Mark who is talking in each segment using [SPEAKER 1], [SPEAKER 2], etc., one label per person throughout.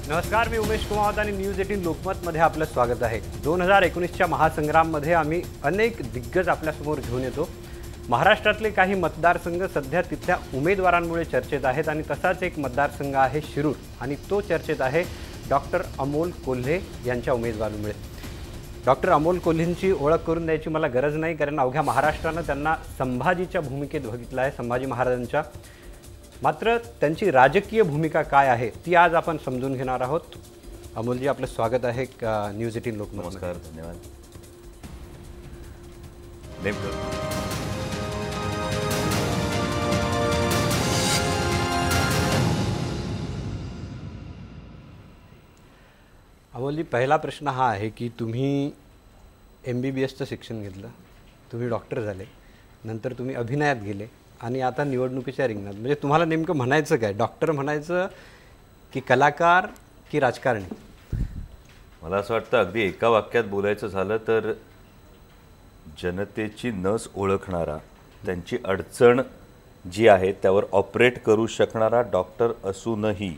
[SPEAKER 1] नमस्कार, मी उमेश कुमावत आणि न्यूज18 लोकमत मध्ये आपलं स्वागत आहे। 2019च्या महासंग्राममध्ये आम्ही अनेक दिग्गज आपल्यासमोर घेऊन येतो। महाराष्ट्रातले काही मतदारसंघ सध्या तिथल्या उमेदवारांमुळे चर्चेत आहेत आणि तसाच एक मतदारसंघ आहे शिरूर आणि तो चर्चेत आहे डॉक्टर अमोल कोल्हे यांच्या उमेदवारीमुळे। डॉक्टर अमोल कोल्हेंची ओळख करून द्यायची मला गरज नाही, कारण अवघ्या महाराष्ट्राने त्यांना संभाजीच्या भूमिकेत बघितलं आहे, संभाजी महाराजांच्या। मात्र त्यांची राजकीय भूमिका काय आहे ती आज आपण समजून घेणार आहोत। अमोलजी, आपलं स्वागत आहे न्यूज18 लोकमत।
[SPEAKER 2] नमस्कार, धन्यवाद।
[SPEAKER 1] अमोलजी, पहिला प्रश्न हा आहे की तुम्ही MBBSचं शिक्षण घेतलं, तुम्ही डॉक्टर झाले, नंतर तुम्ही अभिनयात गेले आणि आता निवडणुकीच्या रिंगणात। म्हणजे तुम्हाला नेमकं म्हणायचं काय? डॉक्टर म्हणायचं की कलाकार की राजकारणी?
[SPEAKER 2] मला असं वाटतं अगदी एका वाक्यात बोलायचं झालं तर जनतेची नस ओळखणारा, त्यांची अडचण जी आहे त्यावर ऑपरेट करू शकणारा डॉक्टर असूनही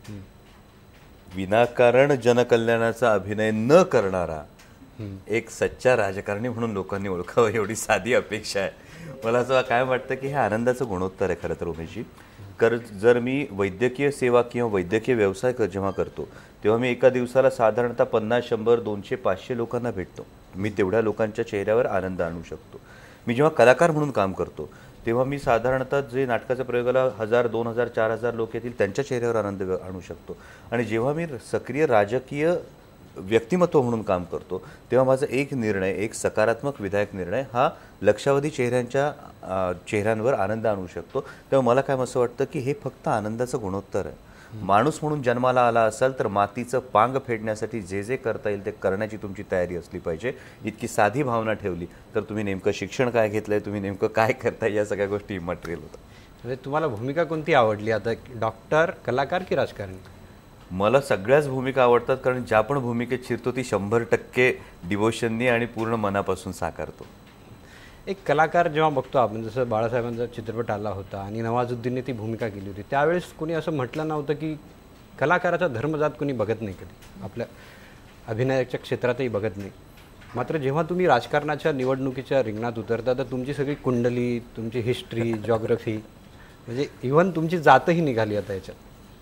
[SPEAKER 2] विनाकारण जनकल्याणाचा अभिनय न करणारा एक सच्चा राजकारणी म्हणून लोकांनी ओळखावं, एवढी साधी अपेक्षा आहे। मला असं काय वाटतं की हे आनंदाचं गुणोत्तर आहे खरं तर उमेशजी। जर मी वैद्यकीय सेवा किंवा वैद्यकीय व्यवसाय जेव्हा करतो तेव्हा मी एका दिवसाला साधारणतः 50, 100, 200, 500 लोकांना भेटतो। मी तेवढ्या लोकांच्या चेहऱ्यावर आनंद आणू शकतो। मी जेव्हा कलाकार म्हणून काम करतो तेव्हा मी साधारणतः जे नाटकाच्या प्रयोगाला 1000, 2000, 4000 लोक येतील त्यांच्या चेहऱ्यावर आनंद आणू शकतो। आणि जेव्हा मी सक्रिय राजकीय व्यक्तिमत्व म्हणून काम करतो तेव्हा माझा एक निर्णय, एक सकारात्मक विधायक निर्णय हा लक्षावधी चेहऱ्यांवर आनंद आणू शकतो। तेव्हा मला काय असं वाटतं की हे फक्त आनंदाचं गुणोत्तर आहे। माणूस म्हणून जन्माला आला असाल तर मातीचं पांग फेडण्यासाठी जे जे करता येईल ते करण्याची तुमची तयारी असली पाहिजे। इतकी साधी भावना ठेवली तर तुम्ही नेमकं शिक्षण काय घेतलंय, तुम्ही नेमकं काय करताय, या सगळ्या गोष्टी इमॅटेरियल होतात।
[SPEAKER 1] म्हणजे तुम्हाला भूमिका कोणती आवडली आता, डॉक्टर, कलाकार की राजकारणी?
[SPEAKER 2] मला सगळ्याच भूमिका आवडतात, कारण ज्या पण भूमिकेत शिरतो ती 100% डिवोशननी आणि पूर्ण मनापासून साकारतो।
[SPEAKER 1] एक कलाकार जेव्हा बघतो आपण, जसं बाळासाहेबांचा चित्रपट आला होता आणि नवाजुद्दीनने ती भूमिका केली होती, त्यावेळेस कोणी असं म्हटलं नव्हतं की कलाकाराचा धर्मजात कोणी बघत नाही, कधी आपल्या अभिनयाच्या क्षेत्रातही बघत नाही। मात्र जेव्हा तुम्ही राजकारणाच्या निवडणुकीच्या रिंगणात उतरता तर तुमची सगळी कुंडली, तुमची हिस्ट्री, जॉग्रफी, म्हणजे इव्हन तुमची जातही निघाली आता याच्यात।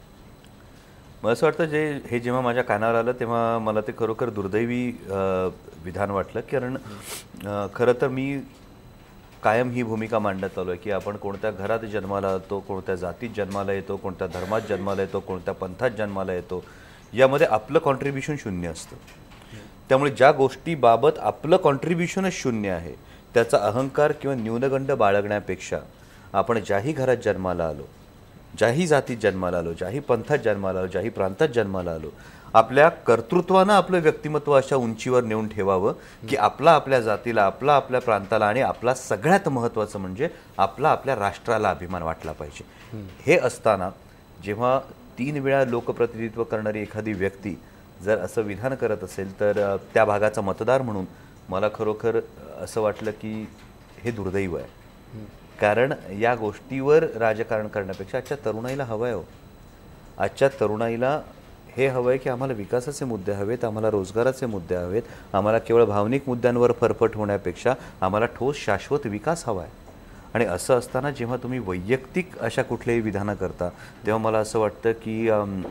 [SPEAKER 2] मला असं वाटतं हे जेव्हा माझ्या कानावर आलं तेव्हा मला ते खरोखर दुर्दैवी विधान वाटलं, कारण खरं तर मी कायम ही भूमिका मांडत आलो आहे की आपण कोणत्या घरात जन्माला येतो, कोणत्या जातीत जन्माला येतो, कोणत्या धर्मात जन्माला येतो, कोणत्या पंथात जन्माला येतो, यामध्ये आपलं कॉन्ट्रीब्युशन शून्य असतं। त्यामुळे ज्या गोष्टीबाबत आपलं कॉन्ट्रीब्युशनच शून्य आहे त्याचा अहंकार किंवा न्यूनगंड बाळगण्यापेक्षा आपण ज्याही घरात जन्माला आलो, ज्याही जातीत जन्माला आलो, ज्याही पंथात जन्माला आलो, ज्याही प्रांतात जन्माला आलो, आपल्या कर्तृत्वानं आपलं व्यक्तिमत्व अशा उंचीवर नेऊन ठेवावं की आपला आपल्या जातीला, आपला आपल्या प्रांताला आणि आपला सगळ्यात महत्त्वाचं म्हणजे आपला आपल्या राष्ट्राला अभिमान वाटला पाहिजे। हे असताना जेव्हा 3 वेळा लोकप्रतिनिधित्व करणारी एखादी व्यक्ती जर असं विधान करत असेल तर त्या भागाचा मतदार म्हणून मला खरोखर असं वाटलं की हे दुर्दैव आहे। कारण या गोष्टीवर राजकारण करण्यापेक्षा आजच्या तरुणाईला हवं आहे, आजच्या तरुणाईला हे हवं आहे की आम्हाला विकासाचे मुद्दे हवेत, आम्हाला रोजगाराचे मुद्दे हवेत, आम्हाला केवळ भावनिक मुद्द्यांवर फरफट होण्यापेक्षा आम्हाला ठोस शाश्वत विकास हवा आहे। आणि असं असताना जेव्हा तुम्ही वैयक्तिक अशा कुठल्याही विधानं करता तेव्हा मला असं वाटतं की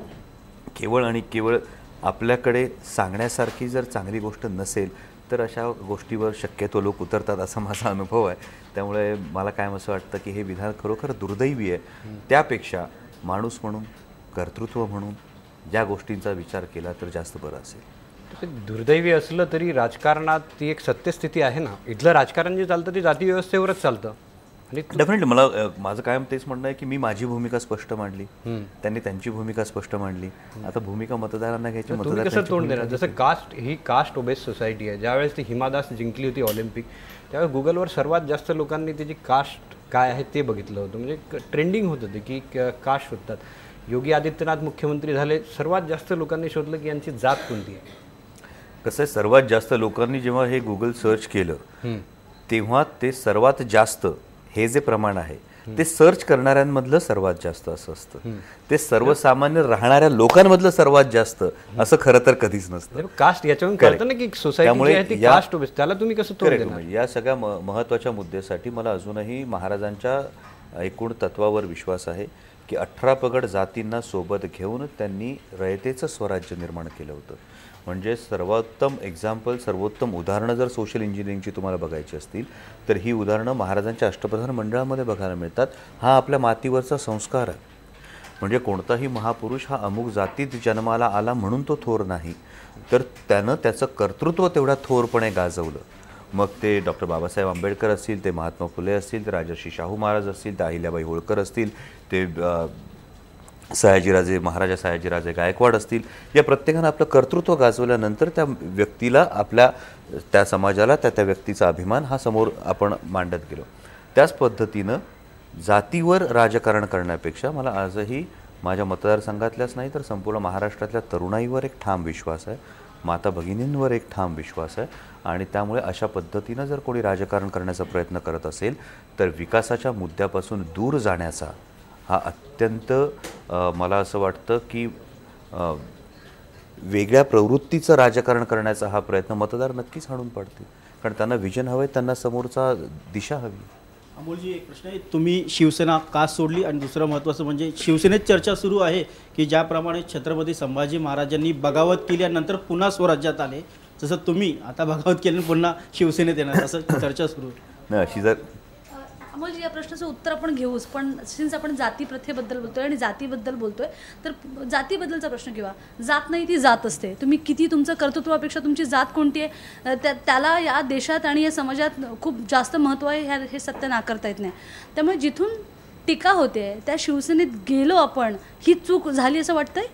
[SPEAKER 2] केवळ आणि केवळ आपल्याकडे सांगण्यासारखी जर चांगली गोष्ट नसेल तर अशा गोष्टीवर शक्यतो लोक उतरतात, असा माझा अनुभव आहे। त्यामुळे मला काय असं वाटतं की हे विधान खरोखर दुर्दैवी आहे। त्यापेक्षा माणूस म्हणून, कर्तृत्व म्हणून या गोष्टींचा विचार केला तर जास्त बरं असेल।
[SPEAKER 1] दुर्दैवी असलं तरी राजकारणात ती एक सत्यस्थिती आहे ना। इथलं राजकारण जे चालतं ते जाती व्यवस्थेवरच चालतं आणि
[SPEAKER 2] डेफिनेटली माझं कायम तेच म्हणणं आहे की मी माझी भूमिका स्पष्ट मांडली, त्यांनी त्यांची भूमिका स्पष्ट मांडली, आता भूमिका मतदारांना घ्यायची।
[SPEAKER 1] मतदार कसं तोंड देणार? जसं ही कास्ट ओबेस सोसायटी आहे। ज्यावेळेस ती हिमा दास जिंकली होती ऑलिम्पिक त्यावेळेस गुगलवर सर्वात जास्त लोकांनी त्याची कास्ट काय आहे ते बघितलं होतं, म्हणजे ट्रेंडिंग होतं ते की कास्ट शोधतात। योगी आदित्यनाथ मुख्यमंत्री झाले, सर्वात जास्त लोकांनी शोधलं की यांची जात कोणती आहे।
[SPEAKER 2] कसं आहे, सर्वात जास्त लोकांनी जेव्हा हे गुगल सर्च केलं तेव्हा ते सर्वात जास्त हे जे प्रमाण आहे ते सर्च करणाऱ्यांमधलं सर्वात जास्त असं असतं, ते सर्वसामान्य राहणाऱ्या लोकांमधलं सर्वात जास्त असं खरं तर कधीच नसतं.
[SPEAKER 1] कास्ट याच्यावरून कळतं ना की सोसायटी कास्ट त्याला तुम्ही कसं तोड देणार?
[SPEAKER 2] या सगळ्या महत्त्वाच्या मुद्द्यासाठी मला अजूनही महाराजांच्या एकूण तत्वावर विश्वास आहे की 18 पगड जातींना सोबत घेऊन त्यांनी रयतेचं स्वराज्य निर्माण केलं होतं. म्हणजे सर्वोत्तम एक्झाम्पल, सर्वोत्तम उदाहरणं जर सोशल इंजिनिअरिंगची तुम्हाला बघायची असतील तर ही उदाहरणं महाराजांच्या अष्टप्रधान मंडळामध्ये बघायला मिळतात. हा आपल्या मातीवरचा संस्कार आहे. म्हणजे कोणताही महापुरुष हा अमुक जातीत जन्माला आला म्हणून तो थोर नाही, तर त्यानं त्याचं कर्तृत्व तेवढा थोरपणे गाजवलं. मग ते डॉक्टर बाबासाहेब आंबेडकर असतील, ते महात्मा फुले असतील, ते राजर्षी शाहू महाराज असतील, ते अहिल्याबाई होळकर असतील, ते सयाजीराजे महाराजा सयाजीराजे गायकवाड असतील, या प्रत्येकानं आपलं कर्तृत्व गाजवल्यानंतर त्या व्यक्तीला, आपल्या त्या समाजाला त्या व्यक्तीचा अभिमान हा समोर आपण मांडत गेलो. त्याच पद्धतीनं जातीवर राजकारण करण्यापेक्षा मला आजही माझ्या मतदारसंघातल्याच नाही तर संपूर्ण महाराष्ट्रातल्या तरुणाईवर एक ठाम विश्वास आहे, माता भगिनींवर एक ठाम विश्वास आहे. आणि त्यामुळे अशा पद्धतीनं जर कोणी राजकारण करण्याचा प्रयत्न करत असेल तर विकासाच्या मुद्द्यापासून दूर जाण्याचा हा अत्यंत मला असं वाटतं की वेगळ्या प्रवृत्तीचं राजकारण करण्याचा हा प्रयत्न मतदार नक्कीच हाणून पडतील. कारण त्यांना विजन हवं आहे, त्यांना समोरचा दिशा हवी.
[SPEAKER 3] अमोलजी, एक प्रश्न आहे, तुम्ही शिवसेना का सोडली? आणि दुसरं महत्त्वाचं म्हणजे शिवसेनेत चर्चा सुरू आहे की ज्याप्रमाणे छत्रपती संभाजी महाराजांनी बगावत केल्यानंतर पुन्हा स्वराज्यात आले, जसं तुम्ही आता बगावत केल्यानंतर पुन्हा शिवसेनेत येणार, असं चर्चा सुरू आहे.
[SPEAKER 2] अशी जर
[SPEAKER 4] अमोलजी, या प्रश्नाचं उत्तर आपण घेऊच, पण सिन्स आपण जाती प्रथेबद्दल बोलतोय आणि जातीबद्दल बोलतोय तर जातीबद्दलचा प्रश्न किंवा जात नाही ती जात असते. तुम्ही किती तुमचं कर्तृत्वापेक्षा तुमची जात कोणती आहे त्याला या देशात आणि या समाजात खूप जास्त महत्त्व आहे, हे सत्य नाकारता येत नाही. त्यामुळे जिथून टीका होते त्या शिवसेनेत गेलो आपण, ही चूक झाली असं वाटतंय?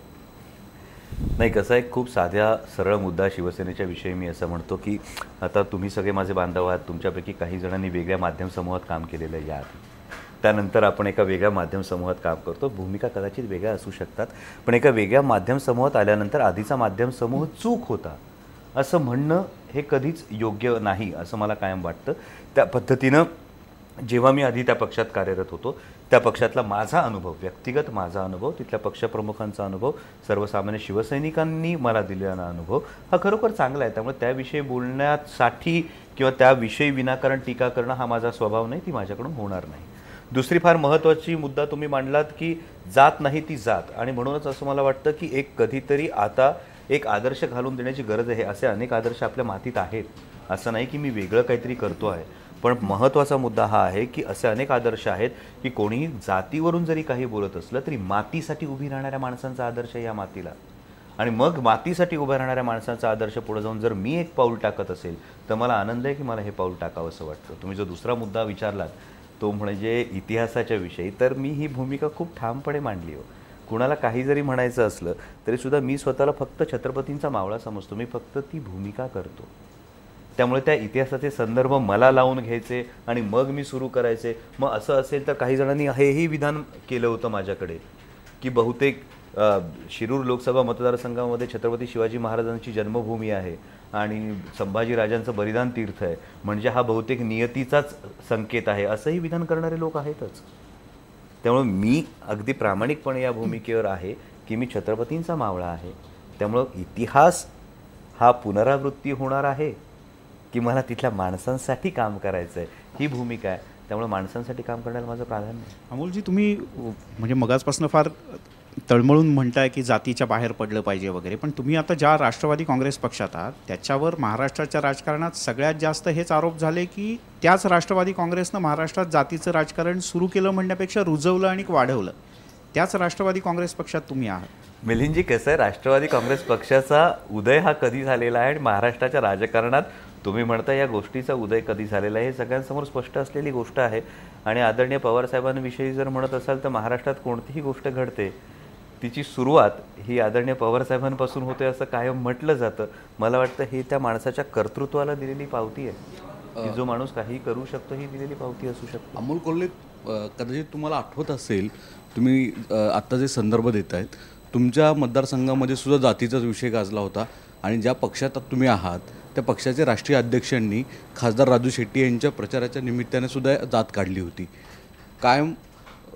[SPEAKER 2] नाही, कसं आहे, खूप साध्या सरळ मुद्दा शिवसेनेच्या विषयी मी असं म्हणतो की आता तुम्ही सगळे माझे बांधव आहात, तुमच्यापैकी काही जणांनी वेगळ्या माध्यम समूहात काम केलेलं आहे याआधी, त्यानंतर आपण एका वेगळ्या माध्यम समूहात काम करतो. भूमिका कदाचित वेगळ्या असू शकतात, पण एका वेगळ्या माध्यम समूहात आल्यानंतर आधीचा माध्यम समूह चूक होता असं म्हणणं हे कधीच योग्य नाही असं मला कायम वाटतं. त्या पद्धतीनं जेव्हा मी आधी त्या पक्षात कार्यरत होतो त्या पक्षातला माझा अनुभव, व्यक्तिगत माझा अनुभव, तिथल्या पक्षप्रमुखांचा अनुभव, सर्वसामान्य शिवसैनिकांनी मला दिलेला अनुभव हा खरोखर चांगला आहे. त्यामुळे त्याविषयी बोलण्यासाठी किंवा त्याविषयी विनाकारण टीका करणं हा माझा स्वभाव नाही, ती माझ्याकडून होणार नाही. दुसरी फार महत्त्वाची मुद्दा तुम्ही मांडलात की जात नाही ती जात, आणि म्हणूनच असं मला वाटतं की एक कधीतरी आता एक आदर्श घालून देण्याची गरज आहे. असे अनेक आदर्श आपल्या मातीत आहेत, असं नाही की मी वेगळं काहीतरी करतो आहे, पण महत्त्वाचा मुद्दा हा आहे की असे अनेक आदर्श आहेत की कोणीही जातीवरून जरी काही बोलत असलं तरी मातीसाठी उभी राहणाऱ्या माणसांचा आदर्श आहे या मातीला. आणि मग मातीसाठी उभ्या राहणाऱ्या माणसांचा आदर्श पुढे जाऊन जर मी एक पाऊल टाकत असेल तर मला आनंद आहे की मला हे पाऊल टाकावं असं वाटतं. तुम्ही जो दुसरा मुद्दा विचारलात तो म्हणजे इतिहासाच्या विषयी, तर मी ही भूमिका खूप ठामपणे मांडली हो. कुणाला काही जरी म्हणायचं असलं तरीसुद्धा मी स्वतःला फक्त छत्रपतींचा मावळा समजतो, मी फक्त ती भूमिका करतो. त्यामुळे त्या इतिहासाचे संदर्भ मला लावून घ्यायचे आणि मग मी सुरू करायचे. मग असं असेल तर काही जणांनी हेही विधान केलं होतं माझ्याकडे की बहुतेक शिरूर लोकसभा मतदारसंघामध्ये छत्रपती शिवाजी महाराजांची जन्मभूमी आहे आणि संभाजीराजांचं बलिदान तीर्थ आहे, म्हणजे हा बहुतेक नियतीचाच संकेत आहे, असंही विधान करणारे लोक आहेतच. त्यामुळे मी अगदी प्रामाणिकपणे या भूमिकेवर आहे की मी छत्रपतींचा मावळा आहे. त्यामुळं इतिहास हा पुनरावृत्ती होणार आहे की मला तिथल्या माणसांसाठी काम करायचं आहे, ही भूमिका आहे. त्यामुळे माणसांसाठी काम करण्याला माझं प्राधान्य आहे.
[SPEAKER 3] अमोलजी, तुम्ही म्हणजे मगाचपासून फार तळमळून म्हणताय की जातीच्या बाहेर पडलं पाहिजे वगैरे, पण तुम्ही आता ज्या राष्ट्रवादी काँग्रेस पक्षात आहात त्याच्यावर महाराष्ट्राच्या राजकारणात सगळ्यात जास्त हेच आरोप झाले की त्याच राष्ट्रवादी काँग्रेसनं महाराष्ट्रात जातीचं राजकारण सुरू केलं म्हणण्यापेक्षा रुजवलं आणि वाढवलं. त्याच राष्ट्रवादी काँग्रेस पक्षात तुम्ही आहात.
[SPEAKER 2] मिलिंदजी, कसं आहे, राष्ट्रवादी काँग्रेस पक्षाचा उदय हा कधी झालेला आहे आणि महाराष्ट्राच्या राजकारणात तुम्ही म्हणता या गोष्टीचा उदय कधी झालेला आहे हे सगळ्यांसमोर स्पष्ट असलेली गोष्ट आहे. आणि आदरणीय पवारसाहेबांविषयी जर म्हणत असाल तर महाराष्ट्रात कोणतीही गोष्ट घडते तिची सुरुवात ही आदरणीय पवारसाहेबांपासून होते असं कायम म्हटलं जातं. मला वाटतं हे त्या माणसाच्या कर्तृत्वाला दिलेली पावती आहे की जो माणूस काही करू शकतो ही दिलेली पावती असू शकते.
[SPEAKER 5] अमोल कोल्हे, कदाचित तुम्हाला आठवत असेल, तुम्ही आत्ता जे संदर्भ देत आहेत तुमच्या मतदारसंघामध्ये सुद्धा जातीचाच विषय गाजला होता आणि ज्या पक्षात तुम्ही आहात त्या पक्षाचे राष्ट्रीय अध्यक्षांनी खासदार राजू शेट्टी यांच्या प्रचाराच्या निमित्ताने सुद्धा जात काढली होती. कायम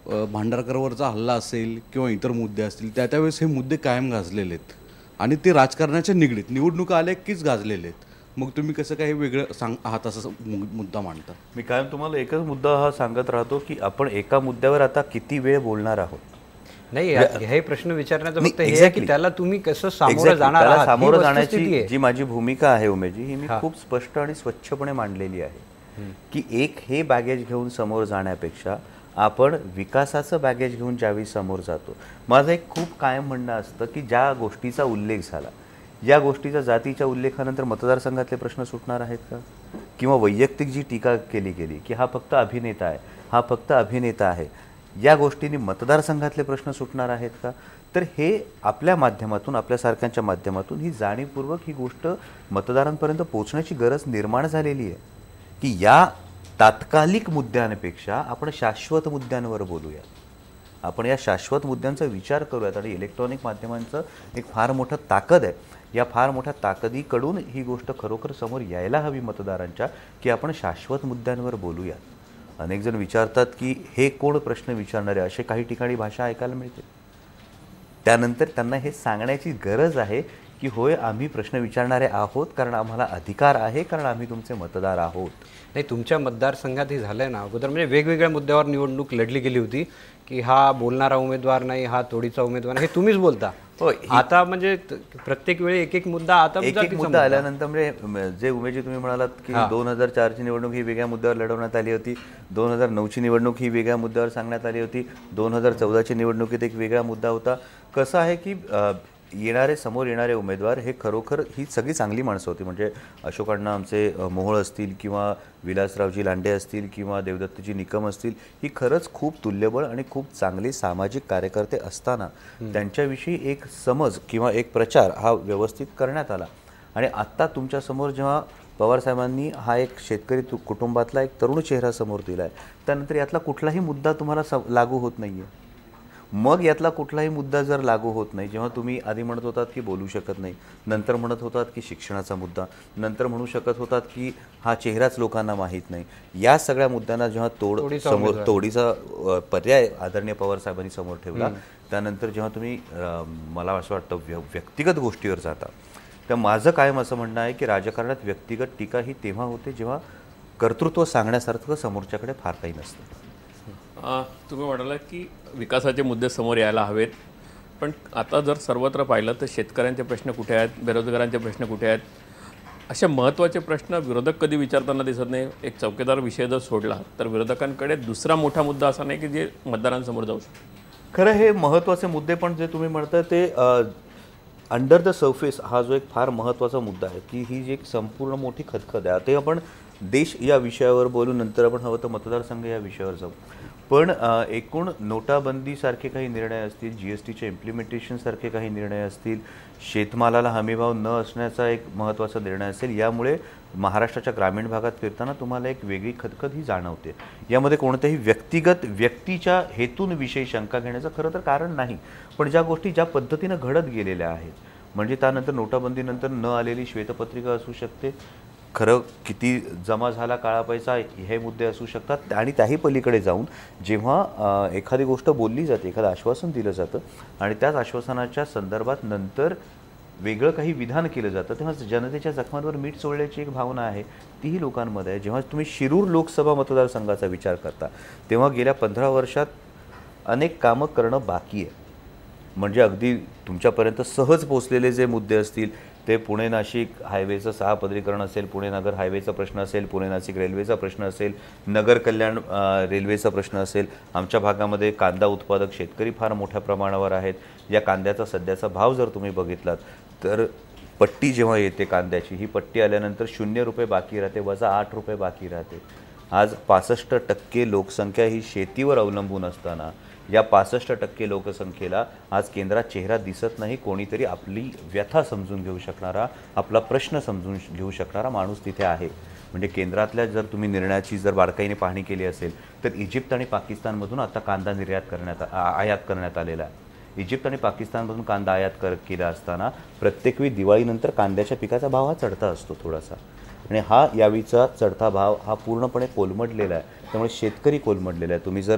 [SPEAKER 5] भांडारकरवरचा हल्ला असेल किंवा इतर मुद्दे असतील, त्यावेळेस हे मुद्दे कायम गाजलेले आहेत आणि ते राजकारणाच्या निगडीत निवडणुका आल्या कीच गाजलेले आहेत. मग तुम्ही कसं काही वेगळं आहात असं मुद्दा मांडता?
[SPEAKER 2] मी कायम तुम्हाला एकच मुद्दा हा सांगत राहतो की आपण एका मुद्द्यावर आता किती वेळ बोलणार आहोत.
[SPEAKER 1] नाही, हे प्रश्न विचारण्याचं फक्त हे आहे की त्याला तुम्ही कसं सामोरं जाणार आहात,
[SPEAKER 2] सामोरं जाण्याची जी माझी भूमिका आहे उमेशजी, ही मी खूप स्पष्ट आणि स्वच्छपणे मांडलेली आहे की एक हे बॅगेज घेऊन समोर जाण्यापेक्षा आपण विकासाचं बॅगेज घेऊन ज्यावेळी समोर जातो, माझं एक खूप कायम म्हणणं असतं की ज्या गोष्टीचा उल्लेख झाला, या गोष्टीचा जातीच्या उल्लेखानंतर मतदारसंघातले प्रश्न सुटणार आहेत का? किंवा वैयक्तिक जी टीका केली गेली की हा फक्त अभिनेता आहे, हा फक्त अभिनेता आहे, या गोष्टींनी मतदारसंघातले प्रश्न सुटणार आहेत का? तर हे आपल्या माध्यमातून, आपल्यासारख्यांच्या माध्यमातून ही जाणीवपूर्वक ही गोष्ट मतदारांपर्यंत पोहोचण्याची गरज निर्माण झालेली आहे की या तात्कालिक मुद्द्यांपेक्षा आपण शाश्वत मुद्द्यांवर बोलूया, आपण या शाश्वत मुद्द्यांचा विचार करूयात. आणि इलेक्ट्रॉनिक माध्यमांचं एक फार मोठं ताकद आहे, या फार मोठ्या ताकदीकडून ही गोष्ट खरोखर समोर यायला हवी मतदारांच्या की आपण शाश्वत मुद्द्यांवर बोलूया. अनेक जण विचारतात की हे कोण प्रश्न विचारणारे, असे काही ठिकाणी भाषा ऐकायला मिळते. त्यानंतर त्यांना हे सांगण्याची गरज आहे की होय, आम्ही प्रश्न विचारणारे आहोत कारण आम्हाला अधिकार आहे, कारण आम्ही तुमचे मतदार आहोत.
[SPEAKER 1] नाही, तुमच्या मतदारसंघात हे झालंय ना, अगोदर म्हणजे वेगवेगळ्या मुद्द्यावर निवडणूक लढली गेली होती की हा बोलणारा उमेदवार नाही, हा तोडीचा उमेदवार, हे तुम्हीच बोलता. आता म्हणजे प्रत्येक वेळी एक एक मुद्दा, आता
[SPEAKER 2] एक मुद्दा आल्यानंतर म्हणजे जे उमेदजी तुम्ही म्हणालात की 2004ची निवडणूक ही वेगळ्या मुद्द्यावर लढवण्यात आली होती, 2009ची निवडणूक ही वेगळ्या मुद्द्यावर सांगण्यात आली होती, 2014ची निवडणुकीत एक वेगळा मुद्दा होता. कसं आहे की समोर येणारे उमेदवार हे खरोखर ही सगळी चांगली माणसं होती. म्हणजे अशोकांना आमचे मोहोळ असतील किंवा विलासरावजी लांडे असतील किंवा देवदत्तजी निकम असतील, ही खरंच खूप तुल्यबळ आणि खूप चांगले सामाजिक कार्यकर्ते असताना त्यांच्याविषयी एक समज किंवा एक प्रचार हा व्यवस्थित करण्यात आला. आणि आत्ता तुमच्यासमोर जेव्हा पवारसाहेबांनी हा एक शेतकरी कुटुंबातला एक तरुण चेहरा समोर दिला आहे, त्यानंतर यातला कुठलाही मुद्दा तुम्हाला लागू होत नाही आहे. मग यातला कुठलाही मुद्दा जर लागू होत नाही, जेव्हा तुम्ही आधी म्हणत होतात की बोलू शकत नाही, नंतर म्हणत होतात की शिक्षणाचा मुद्दा, नंतर म्हणू शकत होतात की हा चेहराच लोकांना माहीत नाही, या सगळ्या मुद्द्यांना जेव्हा तोडीचा पर्याय आदरणीय पवारसाहेबांनी समोर ठेवला, त्यानंतर जेव्हा तुम्ही मला असं वाटतं व्यक्तिगत गोष्टीवर जाता, तर माझं कायम असं म्हणणं आहे की राजकारणात व्यक्तिगत टीका ही तेव्हा होते जेव्हा कर्तृत्व सांगण्यासारखं समोरच्याकडे फार काही नसतं.
[SPEAKER 6] तुम्ही म्हणालात की विकासाचे मुद्दे समोर यायला हवेत, पण आता जर सर्वत्र पाहिलं तर शेतकऱ्यांचे प्रश्न कुठे आहेत, बेरोजगारांचे प्रश्न कुठे आहेत, असे महत्त्वाचे प्रश्न विरोधक कधी विचारताना दिसत नाही. एक चौकीदार विषय जर सोडला तर विरोधकांकडे दुसरा मोठा मुद्दा असा नाही की जे मतदारांसमोर जाऊ शकतो.
[SPEAKER 2] खरं हे महत्त्वाचे मुद्दे, पण जे तुम्ही म्हणता ते अंडर द सरफेस हा जो एक फार महत्त्वाचा मुद्दा आहे की ही जी एक संपूर्ण मोठी खदखद आहे, ते आपण देश या विषयावर बोलू, नंतर आपण हवं तर मतदारसंघ या विषयावर जाऊ. पण एकूण नोटाबंदीसारखे काही निर्णय असतील, GSTचे इम्प्लिमेंटेशनसारखे काही निर्णय असतील, शेतमालाला हमीभाव न असण्याचा एक महत्त्वाचा निर्णय असेल, यामुळे महाराष्ट्राच्या ग्रामीण भागात फिरताना तुम्हाला एक वेगळी खदखद ही जाणवते. यामध्ये कोणत्याही व्यक्तीच्या हेतून विषयी शंका घेण्याचं खरं तर कारण नाही, पण ज्या गोष्टी ज्या पद्धतीनं घडत गेलेल्या आहेत, म्हणजे त्यानंतर नोटाबंदीनंतर न आलेली श्वेतपत्रिका असू शकते, खरं किती जमा झाला काळा पैसा, हे मुद्दे असू शकतात. आणि त्याही पलीकडे जाऊन जेव्हा एखादी गोष्ट बोलली जाते, एखादं आश्वासन दिलं जातं आणि त्याच आश्वासनाच्या संदर्भात नंतर वेगळं काही विधान केलं जातं, तेव्हा जनतेच्या जखमांवर मीठ चोळल्याची एक भावना आहे, तीही लोकांमध्ये आहे. जेव्हा तुम्ही शिरूर लोकसभा मतदारसंघाचा विचार करता, तेव्हा गेल्या 15 वर्षात अनेक कामं करणं बाकी आहे. म्हणजे अगदी तुमच्यापर्यंत सहज पोचलेले जे मुद्दे असतील, ते पुणे नाशिक हायवेचं 6 पदरीकरण असेल, पुणे नगर हायवेचा प्रश्न असेल, पुणे नाशिक रेल्वेचा प्रश्न असेल, नगर कल्याण रेल्वेचा प्रश्न असेल. आमच्या भागामध्ये कांदा उत्पादक शेतकरी फार मोठ्या प्रमाणावर आहेत. या कांद्याचा सध्याचा भाव जर तुम्ही बघितलात तर पट्टी जेव्हा येते कांद्याची, ही पट्टी आल्यानंतर 0 रुपये बाकी राहते, वजा 8 रुपये बाकी राहते. आज 65% लोकसंख्या ही शेतीवर अवलंबून असताना या 65% लोकसंख्येला आज केंद्रात चेहरा दिसत नाही. कोणीतरी आपली व्यथा समजून घेऊ शकणारा, आपला प्रश्न समजून घेऊ शकणारा माणूस तिथे आहे. म्हणजे केंद्रातल्या जर तुम्ही निर्णयाची जर बारकाईने पाहणी केली असेल तर इजिप्त आणि पाकिस्तानमधून आता कांदा आयात करण्यात आलेला आहे. इजिप्त आणि पाकिस्तानमधून कांदा आयात केला असताना प्रत्येक वेळी दिवाळीनंतर कांद्याच्या पिकाचा भाव हा चढता असतो थोडासा, आणि हा यावेळीचा चढता भाव हा पूर्णपणे कोलमडलेला आहे. त्यामुळे शेतकरी कोलमडलेला आहे. तुम्ही जर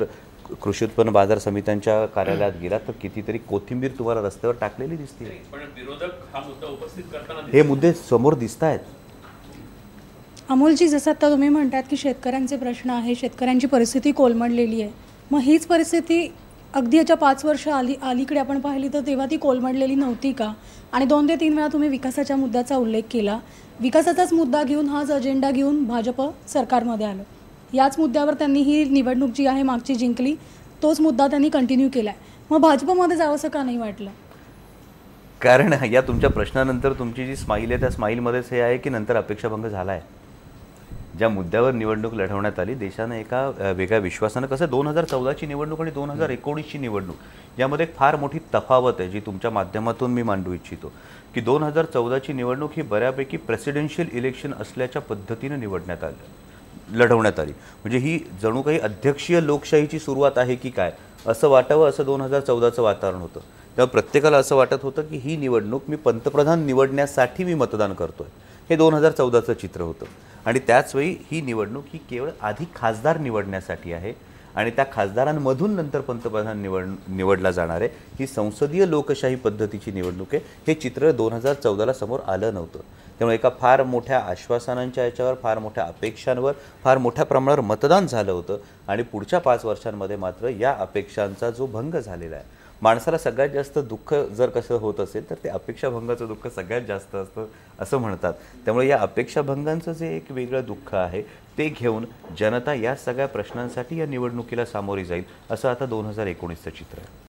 [SPEAKER 2] कृषी उत्पन्न बाजार समित्यांच्या कार्यालयात गेला तर कितीतरी कोथिंबीर तुम्हाला रस्त्यावर टाकलेली दिसते.
[SPEAKER 6] पण विरोधक हा मुद्दा उपस्थित करताना
[SPEAKER 2] हे मुद्दे समोर दिसत आहेत.
[SPEAKER 7] अमोलजी, जसं आता तुम्ही म्हणतात की शेतकऱ्यांचे प्रश्न आहे, शेतकऱ्यांची परिस्थिती कोलमडलेली आहे, मग हीच परिस्थिती अगदी याच्या 5 वर्ष अलीकडे आपण पाहिली तर तेव्हा ती कोलमडलेली नव्हती का? आणि 2 ते 3 वेळा तुम्ही विकासाच्या मुद्द्याचा उल्लेख केला. विकासाचाच मुद्दा घेऊन, हाच अजेंडा घेऊन भाजप सरकारमध्ये आलं. याच मुद्द्यावर त्यांनी ही निवडणूक जी आहे मागची जिंकली, तोच मुद्दा त्यांनी कंटिन्यू केला आहे. मग भाजपमध्ये जावंसं का नाही वाटलं?
[SPEAKER 2] कारण या तुमच्या प्रश्नानंतर तुमची जी स्माईल आहे त्या स्माईलमध्येच हे आहे की नंतर अपेक्षाभंग झाला आहे. ज्या मुद्द्यावर निवडणूक लढवण्यात आली, देशानं एका वेगळ्या विश्वासानं, कसं 2014ची निवडणूक आणि 2019ची निवडणूक यामध्ये एक फार मोठी तफावत आहे जी तुमच्या माध्यमातून मी मांडू इच्छितो की 2014ची निवडणूक ही बऱ्यापैकी प्रेसिडेन्शियल इलेक्शन असल्याच्या पद्धतीनं लढवण्यात आली. म्हणजे ही जणू काही अध्यक्षीय लोकशाहीची सुरुवात आहे की काय असं वाटावं, असं 2014चं वातावरण होतं. तेव्हा प्रत्येकाला असं वाटत होतं की ही निवडणूक मी पंतप्रधान निवडण्यासाठी मी मतदान करतोय, हे 2014चं चित्र होतं. आणि त्याचवेळी ही निवडणूक ही केवळ आधी खासदार निवडण्यासाठी आहे आणि त्या खासदारांमधून नंतर पंतप्रधान निवडला जाणार आहे. ही संसदीय लोकशाही पद्धतीची निवडणूक आहे. हे चित्र 2014ला समोर आलं नव्हतं. त्यामुळे एका फार मोठ्या आश्वासनांच्या याच्यावर, फार मोठ्या अपेक्षांवर, फार मोठ्या प्रमाणावर मतदान झालं होतं आणि पुढच्या 5 वर्षांमध्ये मात्र या अपेक्षांचा जो भंग झालेला आहे. माणसाला सगळ्यात जास्त दुःख जर कसं होत असेल तर ते अपेक्षाभंगाचं दुःख सगळ्यात जास्त असतं असं म्हणतात. त्यामुळे या अपेक्षाभंगांचं जे एक वेगळं दुःख आहे ते घेऊन जनता या सगळ्या प्रश्नांसाठी या निवडणुकीला सामोरी जाईल, असं आता 2019चं चित्र आहे.